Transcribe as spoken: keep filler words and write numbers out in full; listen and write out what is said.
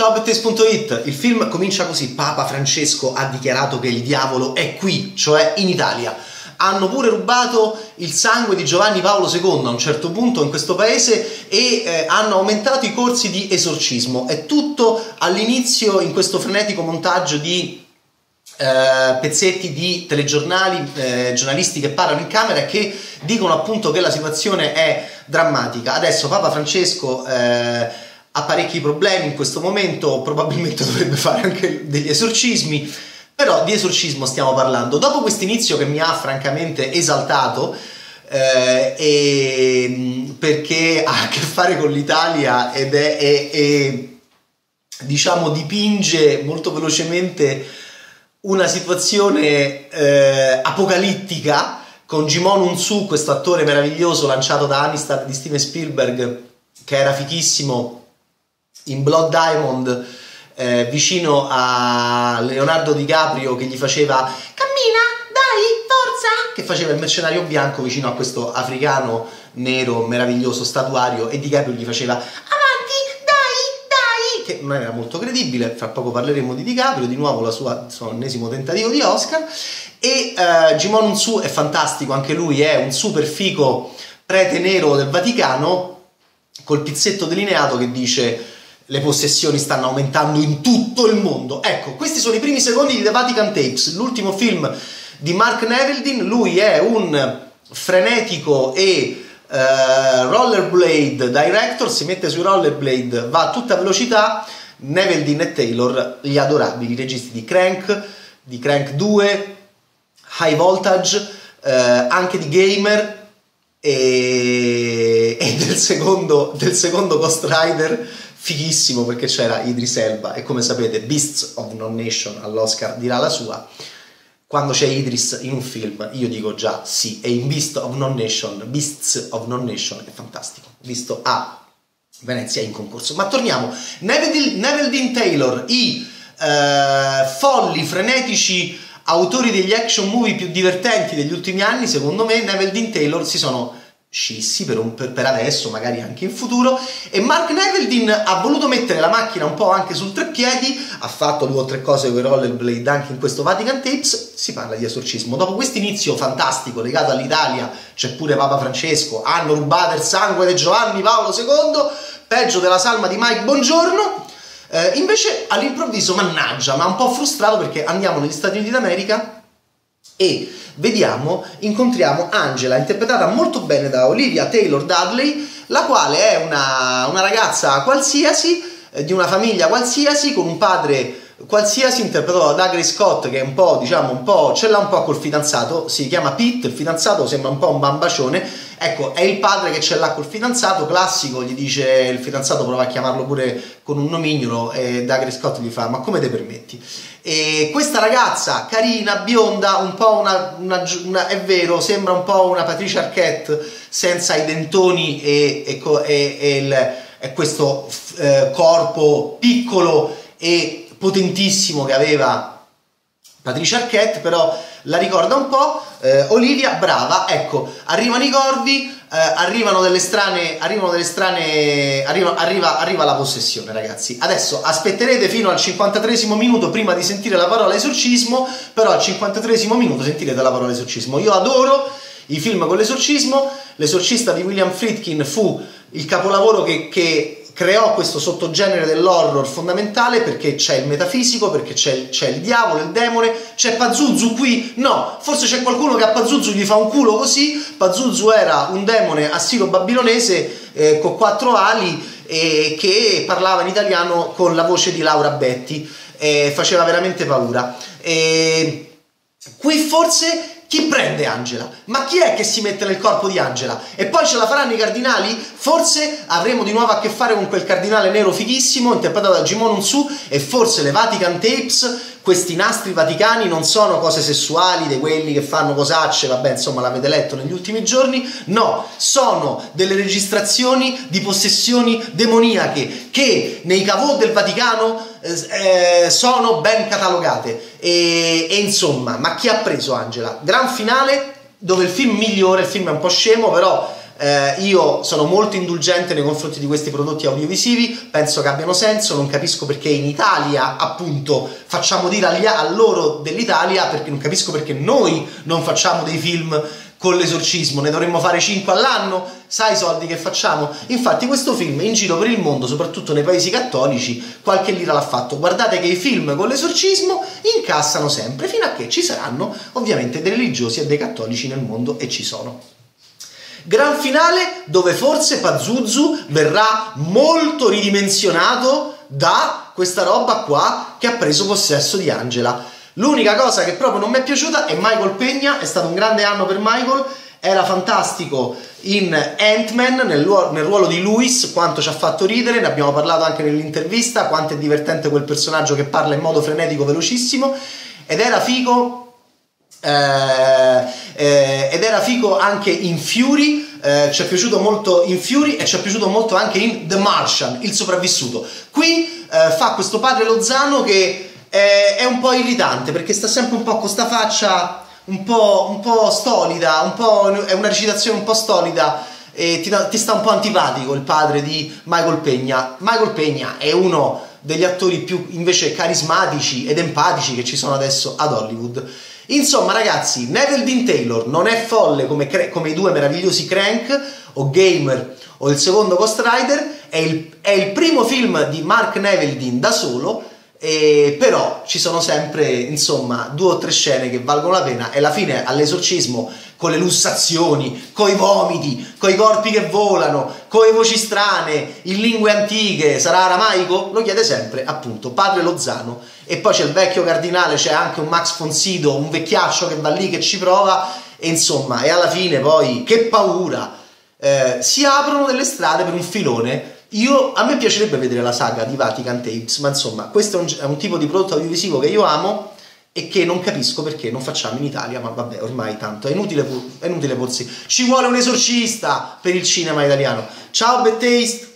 Ciao Bettes punto it, il film comincia così: Papa Francesco ha dichiarato che il diavolo è qui, cioè in Italia. Hanno pure rubato il sangue di Giovanni Paolo secondo a un certo punto in questo paese e eh, hanno aumentato i corsi di esorcismo. È tutto all'inizio in questo frenetico montaggio di eh, pezzetti di telegiornali, eh, giornalisti che parlano in camera e che dicono appunto che la situazione è drammatica. Adesso Papa Francesco eh, ha parecchi problemi in questo momento, probabilmente dovrebbe fare anche degli esorcismi. Però di esorcismo stiamo parlando. Dopo questo inizio che mi ha francamente esaltato, eh, e, perché ha a che fare con l'Italia ed è, è, è, diciamo, dipinge molto velocemente una situazione eh, apocalittica, con Jimon Unsu, questo attore meraviglioso lanciato da Amistad di Steven Spielberg, che era fichissimo in Blood Diamond, Eh, vicino a Leonardo DiCaprio, che gli faceva cammina, dai, forza, che faceva il mercenario bianco vicino a questo africano nero meraviglioso statuario, e DiCaprio gli faceva avanti, dai, dai, che non era molto credibile. Fra poco parleremo di DiCaprio, di nuovo la sua, il suo ennesimo tentativo di Oscar. E uh, Jimon Unsu è fantastico, anche lui è un super fico prete nero del Vaticano col pizzetto delineato che dice: le possessioni stanno aumentando in tutto il mondo. Ecco, questi sono i primi secondi di The Vatican Tapes, l'ultimo film di Mark Neveldine. Lui è un frenetico e uh, rollerblade director, si mette sui rollerblade, va a tutta velocità. Neveldine e Taylor, gli adorabili registi di Crank, di Crank due, High Voltage, uh, anche di Gamer e, e del, secondo, del secondo Ghost Rider, fighissimo, perché c'era Idris Elba e, come sapete, Beasts of No Nation all'Oscar dirà la sua. Quando c'è Idris in un film io dico già sì, e in Beast of No Nation, Beasts of No Nation è fantastico, visto a Venezia in concorso. Ma torniamo, Neveldine, Neveldine Taylor, i eh, folli, frenetici autori degli action movie più divertenti degli ultimi anni, secondo me Neveldine Taylor si sono scissi per, un, per, per adesso, magari anche in futuro, e Mark Neveldine ha voluto mettere la macchina un po' anche sul treppiedi, ha fatto due o tre cose con i rollerblade anche in questo Vatican Tapes. Si parla di esorcismo. Dopo questo inizio fantastico legato all'Italia, c'è pure Papa Francesco, hanno rubato il sangue di Giovanni Paolo secondo, peggio della salma di Mike Bongiorno. Eh, invece all'improvviso, mannaggia, ma un po' frustrato, perché andiamo negli Stati Uniti d'America e vediamo, incontriamo Angela, interpretata molto bene da Olivia Taylor-Dudley, la quale è una, una ragazza qualsiasi, eh, di una famiglia qualsiasi, con un padre qualsiasi, interpretato da Douglas Scott, che è un po', diciamo, un po', ce l'ha un po' col fidanzato, si chiama Pete, il fidanzato sembra un po' un bambacione. Ecco, è il padre che ce l'ha col fidanzato, classico, gli dice, il fidanzato prova a chiamarlo pure con un nomignolo e Douglas Scott gli fa: ma come te permetti? E questa ragazza carina, bionda, un po' una, una, una è vero, sembra un po' una Patricia Arquette senza i dentoni e, e, e, e, il, e questo eh, corpo piccolo e potentissimo che aveva Patricia Arquette, però la ricorda un po'. eh, Olivia, brava, ecco, arrivano i corvi, eh, arrivano delle strane, arrivano delle strane, arriva, arriva, arriva la possessione, ragazzi. Adesso aspetterete fino al cinquantatreesimo minuto prima di sentire la parola esorcismo, però al cinquantatreesimo minuto sentirete la parola esorcismo. Io adoro i film con l'esorcismo. L'esorcista di William Friedkin fu il capolavoro che, che creò questo sottogenere dell'horror fondamentale, perché c'è il metafisico, perché c'è il, c'è il diavolo, il demone. C'è Pazuzu qui? No, forse c'è qualcuno che a Pazuzu gli fa un culo così. Pazuzu era un demone assiro-babilonese eh, con quattro ali e che parlava in italiano con la voce di Laura Betti, e faceva veramente paura. E qui forse chi prende Angela? Ma chi è che si mette nel corpo di Angela? E poi ce la faranno i cardinali? Forse avremo di nuovo a che fare con quel cardinale nero fighissimo interpretato da Jimon Unsu, e forse le Vatican Tapes, questi nastri vaticani, non sono cose sessuali di quelli che fanno cosacce, vabbè, insomma, l'avete letto negli ultimi giorni. No, sono delle registrazioni di possessioni demoniache che nei cavò del Vaticano eh, sono ben catalogate. E, e insomma, ma chi ha preso Angela? Gran finale, dove il film migliore, il film è un po' scemo, però Eh, io sono molto indulgente nei confronti di questi prodotti audiovisivi, penso che abbiano senso, non capisco perché in Italia appunto facciamo dire agli, a loro dell'Italia, perché non capisco perché noi non facciamo dei film con l'esorcismo, ne dovremmo fare cinque all'anno, sai i soldi che facciamo? Infatti questo film in giro per il mondo, soprattutto nei paesi cattolici, qualche lira l'ha fatto. Guardate che i film con l'esorcismo incassano sempre, fino a che ci saranno ovviamente dei religiosi e dei cattolici nel mondo, e ci sono. Gran finale dove forse Pazuzu verrà molto ridimensionato da questa roba qua che ha preso possesso di Angela. L'unica cosa che proprio non mi è piaciuta è Michael Peña, è stato un grande anno per Michael, era fantastico in Ant-Man nel, nel ruolo di Lewis, quanto ci ha fatto ridere, ne abbiamo parlato anche nell'intervista, quanto è divertente quel personaggio che parla in modo frenetico, velocissimo, ed era figo, eh, eh, ed era figo anche in Fury, eh, ci è piaciuto molto in Fury e ci è piaciuto molto anche in The Martian, il sopravvissuto. Qui eh, fa questo padre Lozano che è un po' irritante perché sta sempre un po' con sta faccia un po', un po' stolida, un po', è una recitazione un po' stolida e ti, ti sta un po' antipatico il padre di Michael Peña. Michael Peña è uno degli attori più invece carismatici ed empatici che ci sono adesso ad Hollywood. Insomma ragazzi, Neville Dean Taylor non è folle come, come i due meravigliosi Crank o Gamer o il secondo Ghost Rider, è il, è il primo film di Mark Neville Dean da solo. E però ci sono sempre insomma due o tre scene che valgono la pena, e alla fine all'esorcismo con le lussazioni, coi vomiti, coi corpi che volano, con le voci strane, in lingue antiche, sarà aramaico? Lo chiede sempre appunto padre Lozano. E poi c'è il vecchio cardinale, c'è anche un Max von Sydow, un vecchiaccio che va lì che ci prova, e insomma, e alla fine poi che paura, eh, si aprono delle strade per un filone. Io, a me piacerebbe vedere la saga di Vatican Tapes, ma insomma questo è un, è un tipo di prodotto audiovisivo che io amo e che non capisco perché non facciamo in Italia, ma vabbè, ormai tanto, è inutile, è inutile porsi. Ci vuole un esorcista per il cinema italiano. Ciao Bad Taste!